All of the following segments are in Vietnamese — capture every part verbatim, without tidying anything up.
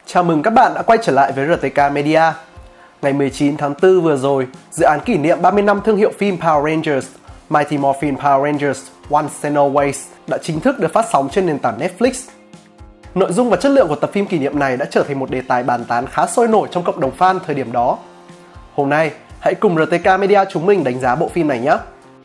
Chào mừng các bạn đã quay trở lại với rờ tê ca Media. Ngày mười chín tháng tư vừa rồi, dự án kỷ niệm ba mươi năm thương hiệu phim Power Rangers, Mighty Morphin Power Rangers Once and Always đã chính thức được phát sóng trên nền tảng Netflix. Nội dung và chất lượng của tập phim kỷ niệm này đã trở thành một đề tài bàn tán khá sôi nổi trong cộng đồng fan thời điểm đó. Hôm nay, hãy cùng rờ tê ca Media chúng mình đánh giá bộ phim này nhé!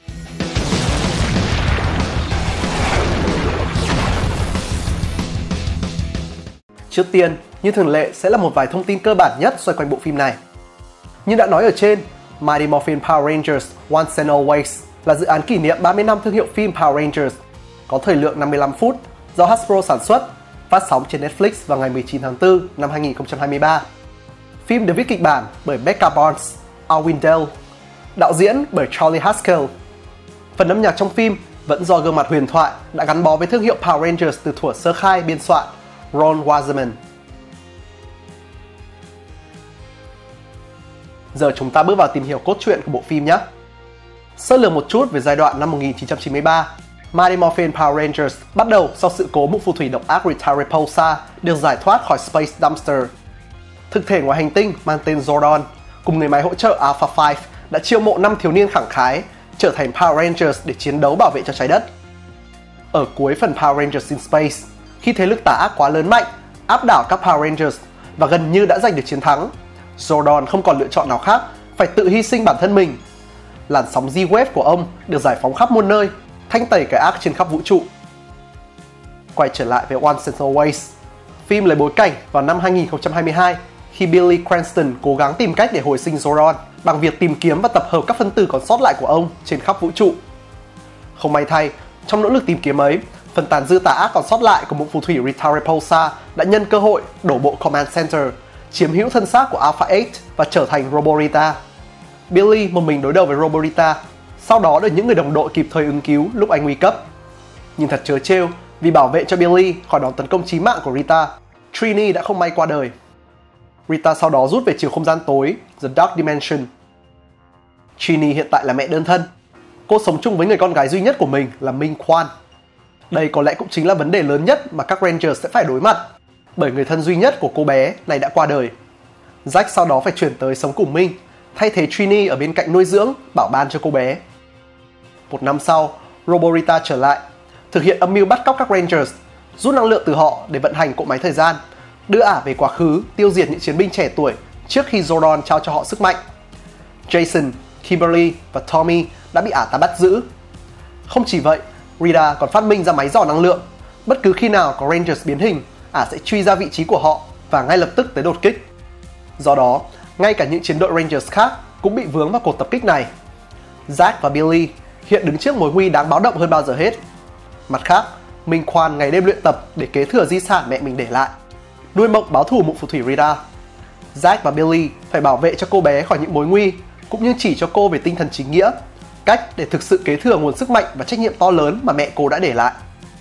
Trước tiên, như thường lệ sẽ là một vài thông tin cơ bản nhất xoay quanh bộ phim này. Như đã nói ở trên, Mighty Morphin Power Rangers Once and Always là dự án kỷ niệm ba mươi năm thương hiệu phim Power Rangers, có thời lượng năm mươi lăm phút, do Hasbro sản xuất, phát sóng trên Netflix vào ngày mười chín tháng tư năm hai nghìn không trăm hai mươi ba. Phim được viết kịch bản bởi Becca Barnes, Al Wendell, đạo diễn bởi Charlie Haskell. Phần âm nhạc trong phim vẫn do gương mặt huyền thoại đã gắn bó với thương hiệu Power Rangers từ thuở sơ khai biên soạn, Ron Wasserman. Giờ chúng ta bước vào tìm hiểu cốt truyện của bộ phim nhé. Sơ lược một chút về giai đoạn năm một nghìn chín trăm chín mươi ba, Mighty Morphin Power Rangers bắt đầu sau sự cố một phù thủy độc ác Rita Repulsa được giải thoát khỏi Space Dumpster. Thực thể ngoài hành tinh mang tên Zordon cùng người máy hỗ trợ Alpha năm đã chiêu mộ năm thiếu niên khẳng khái trở thành Power Rangers để chiến đấu bảo vệ cho trái đất. Ở cuối phần Power Rangers in Space, khi thế lực tà ác quá lớn mạnh, áp đảo các Power Rangers và gần như đã giành được chiến thắng, Zordon không còn lựa chọn nào khác phải tự hy sinh bản thân mình. Làn sóng Z-Wave của ông được giải phóng khắp muôn nơi, thanh tẩy cái ác trên khắp vũ trụ. Quay trở lại với Once and Always, phim lấy bối cảnh vào năm hai nghìn không trăm hai mươi hai khi Billy Cranston cố gắng tìm cách để hồi sinh Zordon bằng việc tìm kiếm và tập hợp các phân tử còn sót lại của ông trên khắp vũ trụ. Không may thay, trong nỗ lực tìm kiếm ấy, phần tàn dư tà ác còn sót lại của một phù thủy Rita Repulsa đã nhân cơ hội đổ bộ Command Center, chiếm hữu thân xác của Alpha tám và trở thành Robo-Rita. Billy một mình đối đầu với Robo-Rita, sau đó được những người đồng đội kịp thời ứng cứu lúc anh nguy cấp. Nhưng thật trớ trêu, vì bảo vệ cho Billy khỏi đòn tấn công chí mạng của Rita, Trini đã không may qua đời. Rita sau đó rút về chiều không gian tối, The Dark Dimension. Trini hiện tại là mẹ đơn thân. Cô sống chung với người con gái duy nhất của mình là Minh Kwan. Đây có lẽ cũng chính là vấn đề lớn nhất mà các Rangers sẽ phải đối mặt, bởi người thân duy nhất của cô bé này đã qua đời. Zack sau đó phải chuyển tới sống cùng Minh, thay thế Trini ở bên cạnh nuôi dưỡng, bảo ban cho cô bé. Một năm sau, Robo-Rita trở lại, thực hiện âm mưu bắt cóc các Rangers, rút năng lượng từ họ để vận hành cỗ máy thời gian, đưa ả về quá khứ, tiêu diệt những chiến binh trẻ tuổi trước khi Zordon trao cho họ sức mạnh. Jason, Kimberly và Tommy đã bị ả ta bắt giữ. Không chỉ vậy, Rita còn phát minh ra máy dò năng lượng. Bất cứ khi nào có Rangers biến hình, ả sẽ truy ra vị trí của họ và ngay lập tức tới đột kích. Do đó, ngay cả những chiến đội Rangers khác cũng bị vướng vào cuộc tập kích này. Zack và Billy hiện đứng trước mối nguy đáng báo động hơn bao giờ hết. Mặt khác, Minh Kwan ngày đêm luyện tập để kế thừa di sản mẹ mình để lại, nuôi mộng báo thù mụ phù thủy Rita. Zack và Billy phải bảo vệ cho cô bé khỏi những mối nguy, cũng như chỉ cho cô về tinh thần chính nghĩa, cách để thực sự kế thừa nguồn sức mạnh và trách nhiệm to lớn mà mẹ cô đã để lại.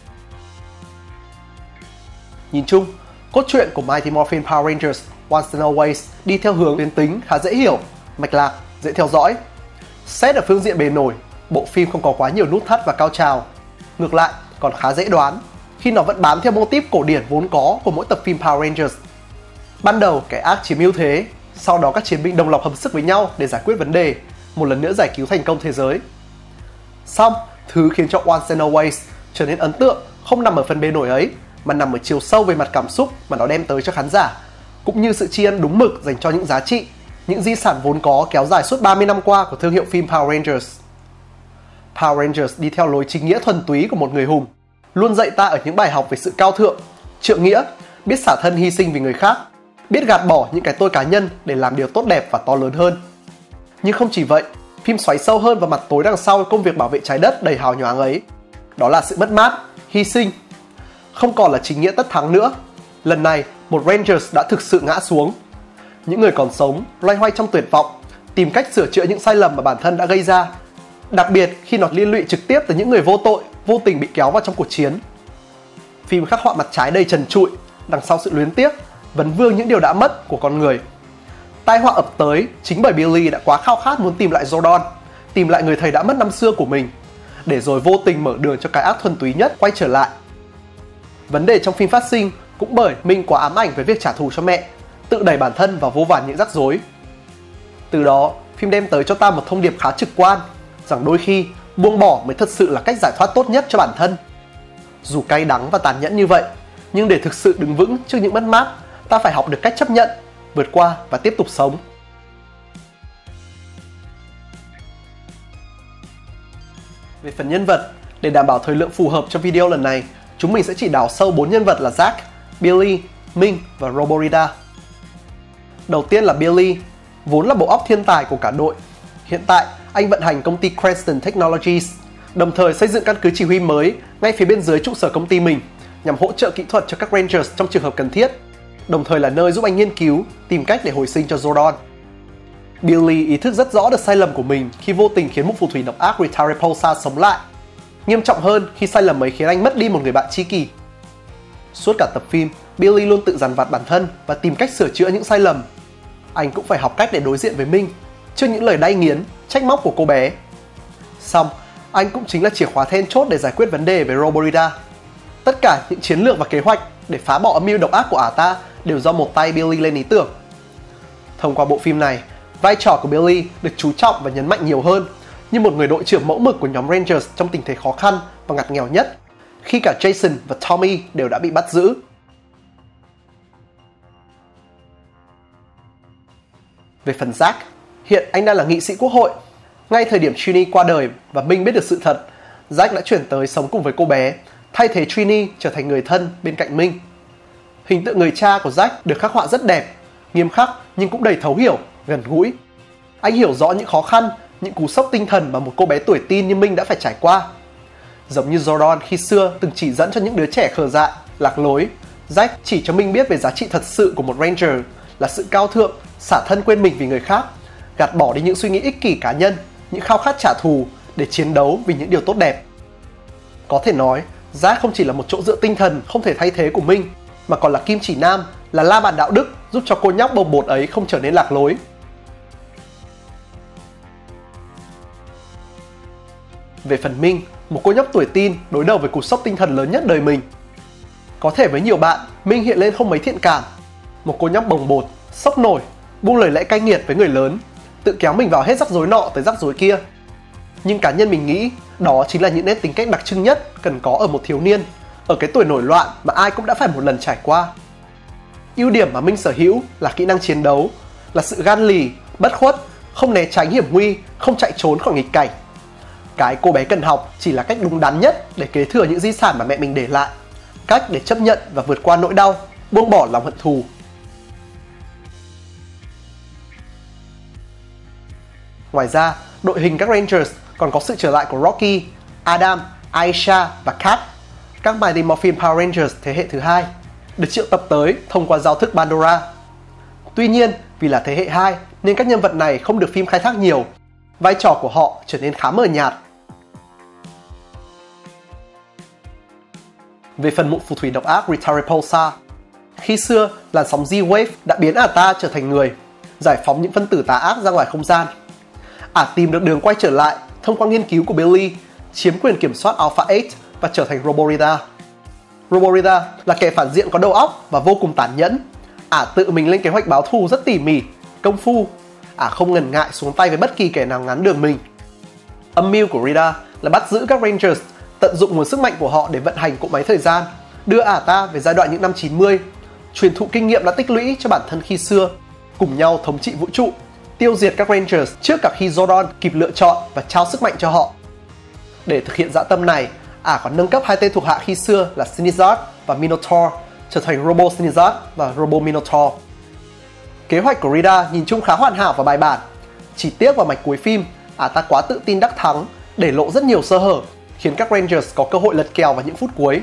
Nhìn chung, cốt truyện của Mighty Morphin Power Rangers Once and Always đi theo hướng tuyến tính khá dễ hiểu, mạch lạc, dễ theo dõi. Xét ở phương diện bề nổi, bộ phim không có quá nhiều nút thắt và cao trào. Ngược lại, còn khá dễ đoán, khi nó vẫn bám theo mô típ cổ điển vốn có của mỗi tập phim Power Rangers. Ban đầu kẻ ác chiếm ưu thế, sau đó các chiến binh đồng loạt hợp sức với nhau để giải quyết vấn đề, một lần nữa giải cứu thành công thế giới. Xong, thứ khiến cho Once and Always trở nên ấn tượng không nằm ở phần bề nổi ấy, mà nằm ở chiều sâu về mặt cảm xúc mà nó đem tới cho khán giả, cũng như sự tri ân đúng mực dành cho những giá trị, những di sản vốn có kéo dài suốt ba mươi năm qua của thương hiệu phim Power Rangers. Power Rangers đi theo lối chính nghĩa thuần túy của một người hùng, luôn dạy ta ở những bài học về sự cao thượng, trượng nghĩa, biết xả thân hy sinh vì người khác, biết gạt bỏ những cái tôi cá nhân để làm điều tốt đẹp và to lớn hơn. Nhưng không chỉ vậy, phim xoáy sâu hơn vào mặt tối đằng sau công việc bảo vệ trái đất đầy hào nhoáng ấy. Đó là sự mất mát, hy sinh. Không còn là chính nghĩa tất thắng nữa. Lần này, một Rangers đã thực sự ngã xuống. Những người còn sống, loay hoay trong tuyệt vọng, tìm cách sửa chữa những sai lầm mà bản thân đã gây ra. Đặc biệt khi nó liên lụy trực tiếp tới những người vô tội, vô tình bị kéo vào trong cuộc chiến. Phim khắc họa mặt trái đầy trần trụi, đằng sau sự luyến tiếc, vấn vương những điều đã mất của con người. Tai họa ập tới chính bởi Billy đã quá khao khát muốn tìm lại Zordon, tìm lại người thầy đã mất năm xưa của mình, để rồi vô tình mở đường cho cái ác thuần túy nhất quay trở lại. Vấn đề trong phim phát sinh cũng bởi Minh quá ám ảnh với việc trả thù cho mẹ, tự đẩy bản thân vào vô vàn những rắc rối. Từ đó, phim đem tới cho ta một thông điệp khá trực quan, rằng đôi khi buông bỏ mới thật sự là cách giải thoát tốt nhất cho bản thân. Dù cay đắng và tàn nhẫn như vậy, nhưng để thực sự đứng vững trước những mất mát, ta phải học được cách chấp nhận, vượt qua và tiếp tục sống. Về phần nhân vật, để đảm bảo thời lượng phù hợp cho video lần này, chúng mình sẽ chỉ đào sâu bốn nhân vật là Zack, Billy, Minh và Roborita. Đầu tiên là Billy, vốn là bộ óc thiên tài của cả đội. Hiện tại, anh vận hành công ty Cranston Technologies, đồng thời xây dựng căn cứ chỉ huy mới ngay phía bên dưới trụ sở công ty mình nhằm hỗ trợ kỹ thuật cho các Rangers trong trường hợp cần thiết, đồng thời là nơi giúp anh nghiên cứu, tìm cách để hồi sinh cho Zordon. Billy ý thức rất rõ được sai lầm của mình khi vô tình khiến một phù thủy độc ác Rita Repulsa sống lại. Nghiêm trọng hơn khi sai lầm ấy khiến anh mất đi một người bạn tri kỷ. Suốt cả tập phim, Billy luôn tự dằn vặt bản thân và tìm cách sửa chữa những sai lầm. Anh cũng phải học cách để đối diện với Minh trước những lời đay nghiến, trách móc của cô bé. Xong, anh cũng chính là chìa khóa then chốt để giải quyết vấn đề với Roborita. Tất cả những chiến lược và kế hoạch để phá bỏ âm mưu độc ác của ả ta đều do một tay Billy lên ý tưởng. Thông qua bộ phim này, vai trò của Billy được chú trọng và nhấn mạnh nhiều hơn như một người đội trưởng mẫu mực của nhóm Rangers trong tình thế khó khăn và ngặt nghèo nhất, khi cả Jason và Tommy đều đã bị bắt giữ. Về phần Zack, hiện anh đang là nghị sĩ quốc hội. Ngay thời điểm Trini qua đời và Minh biết được sự thật, Zack đã chuyển tới sống cùng với cô bé, thay thế Trini trở thành người thân bên cạnh Minh. Hình tượng người cha của Zack được khắc họa rất đẹp, nghiêm khắc nhưng cũng đầy thấu hiểu, gần gũi. Anh hiểu rõ những khó khăn, những cú sốc tinh thần mà một cô bé tuổi teen như Minh đã phải trải qua. Giống như Zordon khi xưa từng chỉ dẫn cho những đứa trẻ khờ dại, lạc lối, Zack chỉ cho Minh biết về giá trị thật sự của một Ranger là sự cao thượng, xả thân quên mình vì người khác, gạt bỏ đi những suy nghĩ ích kỷ cá nhân, những khao khát trả thù để chiến đấu vì những điều tốt đẹp. Có thể nói, Zack không chỉ là một chỗ dựa tinh thần không thể thay thế của Minh, mà còn là kim chỉ nam, là la bàn đạo đức giúp cho cô nhóc bồng bột ấy không trở nên lạc lối. Về phần Minh, một cô nhóc tuổi teen đối đầu với cú sốc tinh thần lớn nhất đời mình. Có thể với nhiều bạn, Minh hiện lên không mấy thiện cảm. Một cô nhóc bồng bột, sốc nổi, buông lời lẽ cay nghiệt với người lớn, tự kéo mình vào hết rắc rối nọ tới rắc rối kia. Nhưng cá nhân mình nghĩ, đó chính là những nét tính cách đặc trưng nhất cần có ở một thiếu niên, ở cái tuổi nổi loạn mà ai cũng đã phải một lần trải qua. Ưu điểm mà Minh sở hữu là kỹ năng chiến đấu, là sự gan lì, bất khuất, không né tránh hiểm nguy, không chạy trốn khỏi nghịch cảnh. Cái cô bé cần học chỉ là cách đúng đắn nhất để kế thừa những di sản mà mẹ mình để lại, cách để chấp nhận và vượt qua nỗi đau, buông bỏ lòng hận thù. Ngoài ra, đội hình các Rangers còn có sự trở lại của Rocky, Adam, Aisha và Kat, các Mighty Morphin Power Rangers thế hệ thứ hai, được triệu tập tới thông qua giao thức Pandora. Tuy nhiên, vì là thế hệ hai nên các nhân vật này không được phim khai thác nhiều, vai trò của họ trở nên khá mờ nhạt. Về phần mụ phù thủy độc ác Rita Repulsa, khi xưa làn sóng Z-Wave đã biến ả ta trở thành người, giải phóng những phân tử tà ác ra ngoài không gian. Ả tìm được đường quay trở lại thông qua nghiên cứu của Billy, chiếm quyền kiểm soát Alpha tám và trở thành Roborita. Roborita là kẻ phản diện có đầu óc và vô cùng tàn nhẫn. Ả tự mình lên kế hoạch báo thù rất tỉ mỉ, công phu. Ả không ngần ngại xuống tay với bất kỳ kẻ nào ngắn đường mình. Âm mưu của Rita là bắt giữ các Rangers, tận dụng nguồn sức mạnh của họ để vận hành cỗ máy thời gian, đưa ả ta về giai đoạn những năm chín mươi, truyền thụ kinh nghiệm đã tích lũy cho bản thân khi xưa, cùng nhau thống trị vũ trụ, tiêu diệt các Rangers trước cả khi Zordon kịp lựa chọn và trao sức mạnh cho họ. Để thực hiện dã tâm này, ả còn nâng cấp hai tên thuộc hạ khi xưa là Sinizard và Minotaur trở thành Robo Sinizard và Robo Minotaur. Kế hoạch của Rita nhìn chung khá hoàn hảo và bài bản. Chỉ tiếc vào mạch cuối phim, ả ta quá tự tin đắc thắng, để lộ rất nhiều sơ hở, khiến các Rangers có cơ hội lật kèo vào những phút cuối.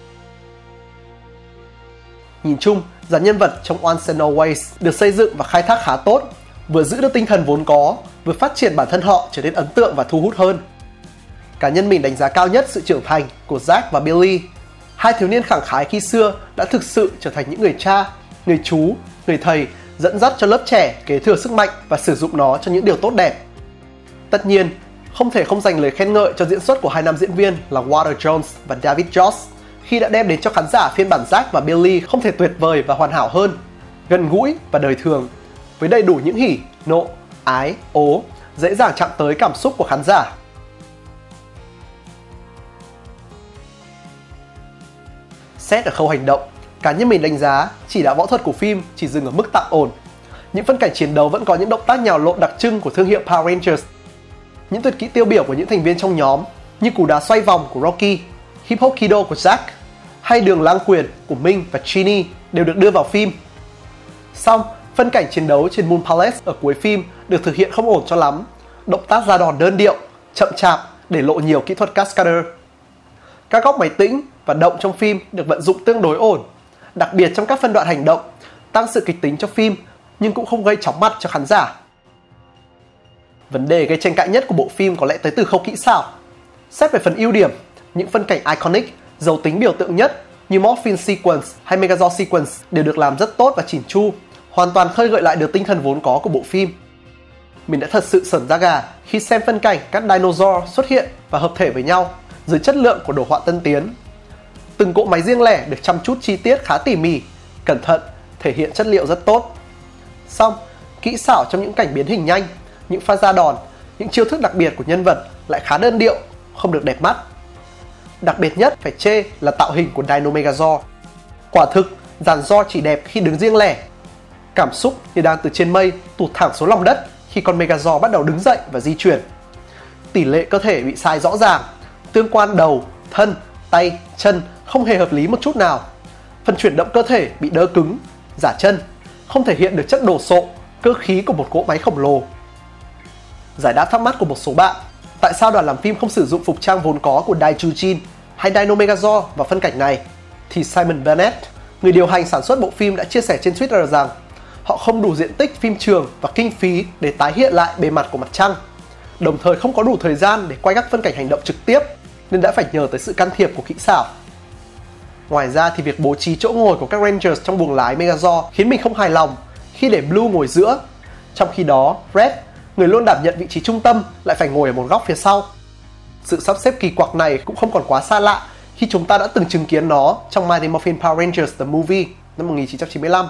Nhìn chung, dàn nhân vật trong Once and Always được xây dựng và khai thác khá tốt, vừa giữ được tinh thần vốn có, vừa phát triển bản thân họ trở nên ấn tượng và thu hút hơn. Cá nhân mình đánh giá cao nhất sự trưởng thành của Zack và Billy. Hai thiếu niên khẳng khái khi xưa đã thực sự trở thành những người cha, người chú, người thầy, dẫn dắt cho lớp trẻ kế thừa sức mạnh và sử dụng nó cho những điều tốt đẹp. Tất nhiên, không thể không dành lời khen ngợi cho diễn xuất của hai nam diễn viên là Walter Jones và David Joss khi đã đem đến cho khán giả phiên bản Zack và Billy không thể tuyệt vời và hoàn hảo hơn, gần gũi và đời thường, với đầy đủ những hỉ, nộ, ái, ố, dễ dàng chạm tới cảm xúc của khán giả. Xét ở khâu hành động, cá nhân mình đánh giá chỉ đạo võ thuật của phim chỉ dừng ở mức tạm ổn. Những phân cảnh chiến đấu vẫn có những động tác nhào lộn đặc trưng của thương hiệu Power Rangers. Những tuyệt kỹ tiêu biểu của những thành viên trong nhóm như cú đá xoay vòng của Rocky, hip hop kido của Zack hay đường lang quyền của Minh và Chini đều được đưa vào phim. Song, phân cảnh chiến đấu trên Moon Palace ở cuối phim được thực hiện không ổn cho lắm. Động tác ra đòn đơn điệu, chậm chạp để lộ nhiều kỹ thuật cascader. Các góc máy tĩnh và động trong phim được vận dụng tương đối ổn, đặc biệt trong các phân đoạn hành động, tăng sự kịch tính cho phim nhưng cũng không gây chóng mặt cho khán giả. Vấn đề gây tranh cãi nhất của bộ phim có lẽ tới từ khâu kỹ xảo. Xét về phần ưu điểm, những phân cảnh iconic, giàu tính biểu tượng nhất như Morphine Sequence hay Megazord Sequence đều được làm rất tốt và chỉn chu, hoàn toàn khơi gợi lại được tinh thần vốn có của bộ phim. Mình đã thật sự sởn da gà khi xem phân cảnh các dinosaur xuất hiện và hợp thể với nhau dưới chất lượng của đồ họa tân tiến. Từng cỗ máy riêng lẻ được chăm chút chi tiết khá tỉ mỉ, cẩn thận, thể hiện chất liệu rất tốt. Song, kỹ xảo trong những cảnh biến hình nhanh, những pha ra đòn, những chiêu thức đặc biệt của nhân vật lại khá đơn điệu, không được đẹp mắt. Đặc biệt nhất phải chê là tạo hình của Dino Megazord. Quả thực, dàn Zord chỉ đẹp khi đứng riêng lẻ. Cảm xúc như đang từ trên mây tụt thẳng xuống lòng đất khi con Megazord bắt đầu đứng dậy và di chuyển. Tỷ lệ cơ thể bị sai rõ ràng, tương quan đầu, thân, tay, chân không hề hợp lý một chút nào. Phần chuyển động cơ thể bị đơ cứng, giả chân, không thể hiện được chất đồ sộ, cơ khí của một cỗ máy khổng lồ. Giải đáp thắc mắc của một số bạn, tại sao đoàn làm phim không sử dụng phục trang vốn có của Daijujin hay Dino Megazord vào phân cảnh này, thì Simon Bennett, người điều hành sản xuất bộ phim đã chia sẻ trên Twitter rằng họ không đủ diện tích phim trường và kinh phí để tái hiện lại bề mặt của mặt trăng, đồng thời không có đủ thời gian để quay các phân cảnh hành động trực tiếp nên đã phải nhờ tới sự can thiệp của kỹ xảo. Ngoài ra thì việc bố trí chỗ ngồi của các Rangers trong buồng lái Megazord khiến mình không hài lòng khi để Blue ngồi giữa, trong khi đó Red, người luôn đảm nhận vị trí trung tâm, lại phải ngồi ở một góc phía sau. Sự sắp xếp kỳ quặc này cũng không còn quá xa lạ khi chúng ta đã từng chứng kiến nó trong Mighty Morphin Power Rangers The Movie năm một nghìn chín trăm chín mươi lăm.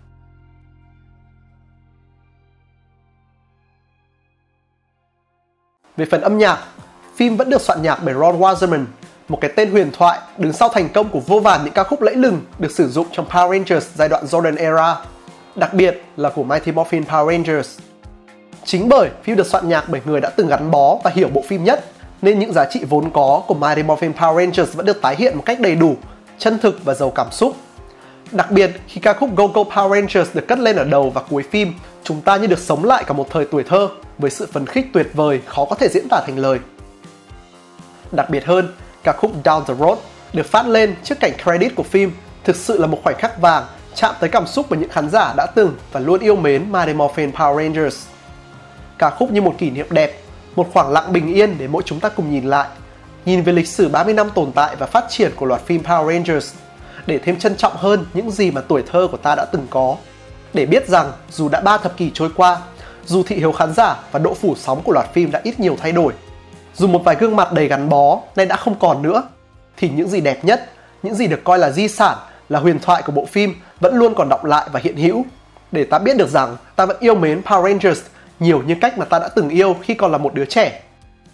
Về phần âm nhạc, phim vẫn được soạn nhạc bởi Ron Wasserman, một cái tên huyền thoại đứng sau thành công của vô vàn những ca khúc lẫy lừng được sử dụng trong Power Rangers giai đoạn Jordan Era, đặc biệt là của Mighty Morphin Power Rangers. Chính bởi phim được soạn nhạc bởi người đã từng gắn bó và hiểu bộ phim nhất, nên những giá trị vốn có của Mighty Morphin Power Rangers vẫn được tái hiện một cách đầy đủ, chân thực và giàu cảm xúc. Đặc biệt khi ca khúc Go Go Power Rangers được cất lên ở đầu và cuối phim, chúng ta như được sống lại cả một thời tuổi thơ với sự phấn khích tuyệt vời khó có thể diễn tả thành lời. Đặc biệt hơn, ca khúc Down the Road được phát lên trước cảnh credit của phim thực sự là một khoảnh khắc vàng chạm tới cảm xúc của những khán giả đã từng và luôn yêu mến Mighty Morphin Power Rangers. Ca khúc như một kỷ niệm đẹp, một khoảng lặng bình yên để mỗi chúng ta cùng nhìn lại, nhìn về lịch sử ba mươi năm tồn tại và phát triển của loạt phim Power Rangers, để thêm trân trọng hơn những gì mà tuổi thơ của ta đã từng có. Để biết rằng dù đã ba thập kỷ trôi qua, dù thị hiếu khán giả và độ phủ sóng của loạt phim đã ít nhiều thay đổi, dù một vài gương mặt đầy gắn bó nay đã không còn nữa, thì những gì đẹp nhất, những gì được coi là di sản, là huyền thoại của bộ phim vẫn luôn còn đọng lại và hiện hữu, để ta biết được rằng ta vẫn yêu mến Power Rangers nhiều như cách mà ta đã từng yêu khi còn là một đứa trẻ.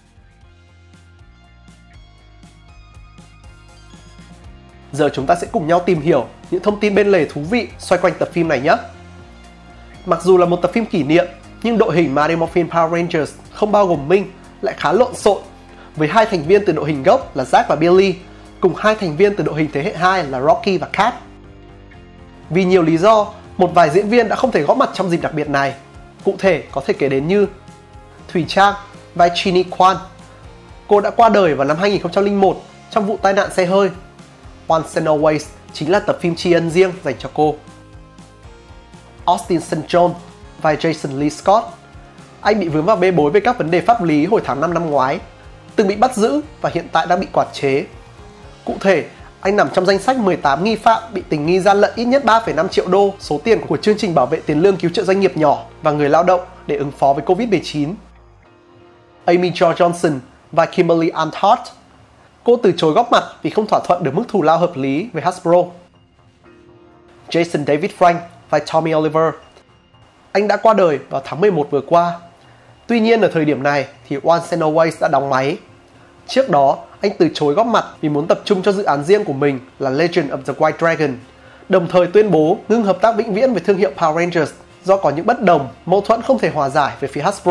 Giờ chúng ta sẽ cùng nhau tìm hiểu những thông tin bên lề thú vị xoay quanh tập phim này nhé. Mặc dù là một tập phim kỷ niệm, nhưng đội hình Mighty Morphin Power Rangers không bao gồm Minh lại khá lộn xộn, với hai thành viên từ đội hình gốc là Zack và Billy, cùng hai thành viên từ đội hình thế hệ hai là Rocky và Kat. Vì nhiều lý do, một vài diễn viên đã không thể góp mặt trong dịp đặc biệt này. Cụ thể có thể kể đến như Thủy Trang, vai Chini Kwan. Cô đã qua đời vào năm hai nghìn không trăm lẻ một trong vụ tai nạn xe hơi. Once and Always chính là tập phim tri ân riêng dành cho cô. Austin Saint John, vai Jason Lee Scott. Anh bị vướng vào bê bối về các vấn đề pháp lý hồi tháng năm năm ngoái, từng bị bắt giữ và hiện tại đang bị quản chế. Cụ thể, anh nằm trong danh sách mười tám nghi phạm bị tình nghi gian lận ít nhất ba phẩy năm triệu đô số tiền của chương trình bảo vệ tiền lương cứu trợ doanh nghiệp nhỏ và người lao động để ứng phó với covid mười chín. Amy Jo Johnson, vai Kimberly Ann Hart. cô từ chối góp mặt vì không thỏa thuận được mức thù lao hợp lý với Hasbro. Jason David Frank vai Tommy Oliver. Anh đã qua đời vào tháng mười một vừa qua. Tuy nhiên ở thời điểm này thì Once and Always đã đóng máy. Trước đó, anh từ chối góp mặt vì muốn tập trung cho dự án riêng của mình là Legend of the White Dragon, đồng thời tuyên bố ngưng hợp tác vĩnh viễn với thương hiệu Power Rangers do có những bất đồng, mâu thuẫn không thể hòa giải về phía Hasbro.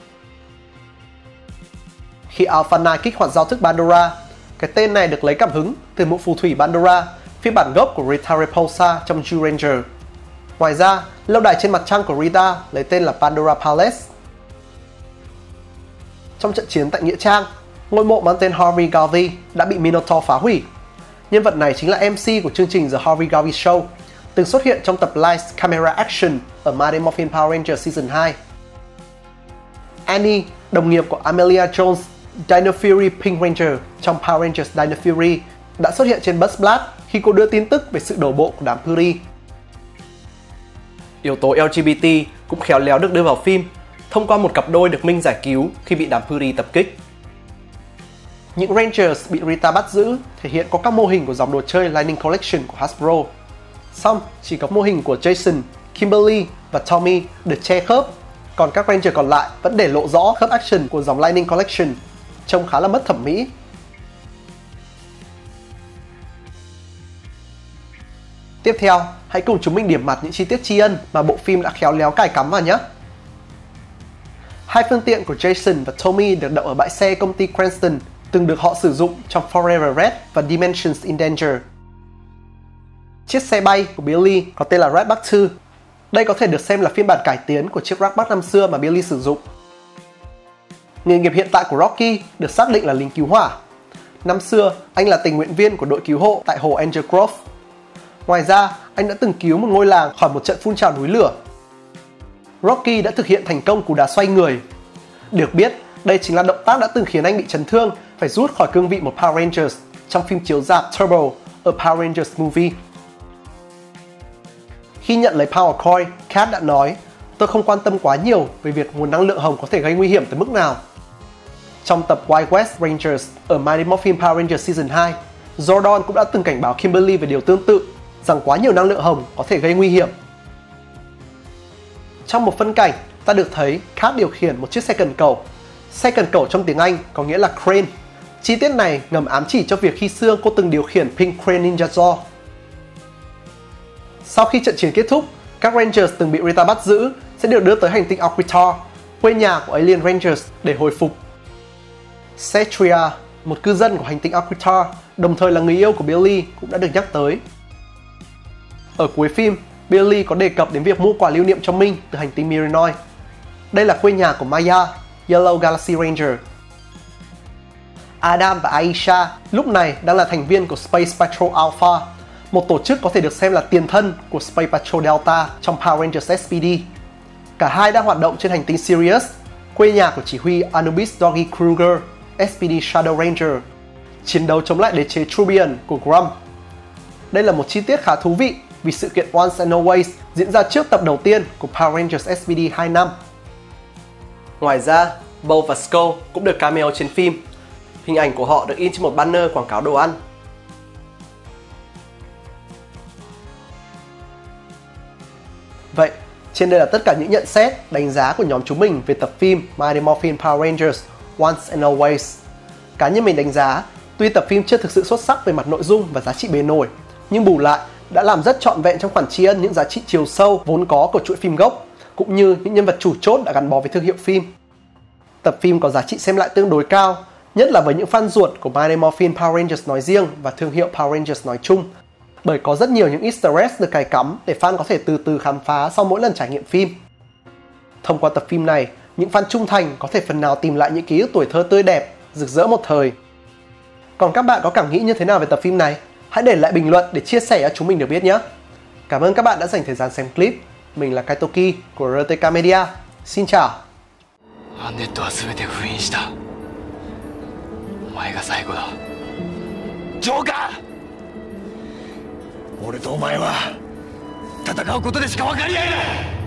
Khi Alpha Knight kích hoạt giao thức Pandora, cái tên này được lấy cảm hứng từ mụ phù thủy Pandora, phiên bản gốc của Rita Repulsa trong Zyuranger. Ngoài ra, lâu đài trên mặt trăng của Rita lấy tên là Pandora Palace. Trong trận chiến tại Nghĩa Trang, ngôi mộ mang tên Harvey Garvey đã bị Minotaur phá hủy. Nhân vật này chính là em xê của chương trình The Harvey Garvey Show, từng xuất hiện trong tập Lights Camera Action ở Mighty Morphin Power Rangers Season hai. Annie, đồng nghiệp của Amelia Jones, Dino Fury Pink Ranger trong Power Rangers Dino Fury, đã xuất hiện trên Buzz Blast khi cô đưa tin tức về sự đổ bộ của đám Puri. Yếu tố lờ giê bê tê cũng khéo léo được đưa vào phim thông qua một cặp đôi được Minh giải cứu khi bị đám Puri tập kích. Những Rangers bị Rita bắt giữ thể hiện có các mô hình của dòng đồ chơi Lightning Collection của Hasbro. Song chỉ có mô hình của Jason, Kimberly và Tommy được che khớp, còn các Ranger còn lại vẫn để lộ rõ khớp action của dòng Lightning Collection, trông khá là mất thẩm mỹ. Tiếp theo, hãy cùng chúng mình điểm mặt những chi tiết tri ân mà bộ phim đã khéo léo cài cắm vào nhé. Hai phương tiện của Jason và Tommy được đậu ở bãi xe công ty Cranston từng được họ sử dụng trong Forever Red và Dimensions in Danger. Chiếc xe bay của Billy có tên là Ratback hai. Đây có thể được xem là phiên bản cải tiến của chiếc Ratback năm xưa mà Billy sử dụng. Nghề nghiệp hiện tại của Rocky được xác định là lính cứu hỏa. Năm xưa, anh là tình nguyện viên của đội cứu hộ tại hồ Angel Grove. Ngoài ra, anh đã từng cứu một ngôi làng khỏi một trận phun trào núi lửa. Rocky đã thực hiện thành công cú đá xoay người. Được biết, đây chính là động tác đã từng khiến anh bị chấn thương, phải rút khỏi cương vị một Power Rangers trong phim chiếu rạp Turbo ở Power Rangers Movie. Khi nhận lấy Power Coin, Cat đã nói, tôi không quan tâm quá nhiều về việc nguồn năng lượng hồng có thể gây nguy hiểm tới mức nào. Trong tập Wild West Rangers ở Mighty Morphin Power Rangers Season hai, Zordon cũng đã từng cảnh báo Kimberly về điều tương tự, rằng quá nhiều năng lượng hồng có thể gây nguy hiểm. Trong một phân cảnh, ta được thấy Cat điều khiển một chiếc xe cần cẩu. Xe cần cẩu trong tiếng Anh có nghĩa là crane. Chi tiết này ngầm ám chỉ cho việc khi xưa cô từng điều khiển Pink Crane Ninja Zor. Sau khi trận chiến kết thúc, các Rangers từng bị Rita bắt giữ sẽ được đưa tới hành tinh Aquitar, quê nhà của Alien Rangers, để hồi phục. Cetria, một cư dân của hành tinh Aquitar, đồng thời là người yêu của Billy, cũng đã được nhắc tới. Ở cuối phim, Billy có đề cập đến việc mua quà lưu niệm cho Minh từ hành tinh Mirinoi. Đây là quê nhà của Maya, Yellow Galaxy Ranger. Adam và Aisha lúc này đang là thành viên của Space Patrol Alpha, một tổ chức có thể được xem là tiền thân của Space Patrol Delta trong Power Rangers ét pê đê. Cả hai đang hoạt động trên hành tinh Sirius, quê nhà của chỉ huy Anubis Doggy Kruger, ét pê đê Shadow Ranger, chiến đấu chống lại đế chế Trubian của Grum. Đây là một chi tiết khá thú vị vì sự kiện Once and Always diễn ra trước tập đầu tiên của Power Rangers ét pê đê hai năm. Ngoài ra, Bo và Skull cũng được cameo trên phim. Hình ảnh của họ được in trên một banner quảng cáo đồ ăn. Vậy, trên đây là tất cả những nhận xét, đánh giá của nhóm chúng mình về tập phim Mighty Morphin Power Rangers Once and Always. Cá nhân mình đánh giá, tuy tập phim chưa thực sự xuất sắc về mặt nội dung và giá trị bề nổi, nhưng bù lại đã làm rất trọn vẹn trong khoản tri ân những giá trị chiều sâu vốn có của chuỗi phim gốc, cũng như những nhân vật chủ chốt đã gắn bó với thương hiệu phim. Tập phim có giá trị xem lại tương đối cao, nhất là với những fan ruột của Mighty Morphin Power Rangers nói riêng và thương hiệu Power Rangers nói chung, bởi có rất nhiều những easter eggs được cài cắm để fan có thể từ từ khám phá sau mỗi lần trải nghiệm phim. Thông qua tập phim này, những fan trung thành có thể phần nào tìm lại những ký ức tuổi thơ tươi đẹp, rực rỡ một thời. Còn các bạn có cảm nghĩ như thế nào về tập phim này? Hãy để lại bình luận để chia sẻ cho chúng mình được biết nhé. Cảm ơn các bạn đã dành thời gian xem clip. Mình là Kaitoki của rờ tê ca Media. Xin chào. アンネットは全て封印した。お前が最後だ。ジョーカー。俺とお前は戦うことでしか分かり合えない。